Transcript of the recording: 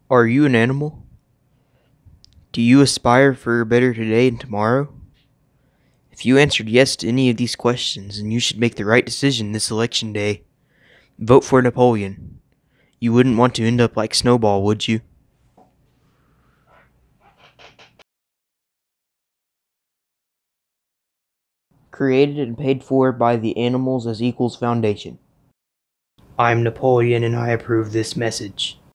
Are you an animal? Do you aspire for a better today and tomorrow? If you answered yes to any of these questions, then you should make the right decision this election day. Vote for Napoleon. You wouldn't want to end up like Snowball, would you? Created and paid for by the Animals as Equals Foundation. I'm Napoleon and I approve this message.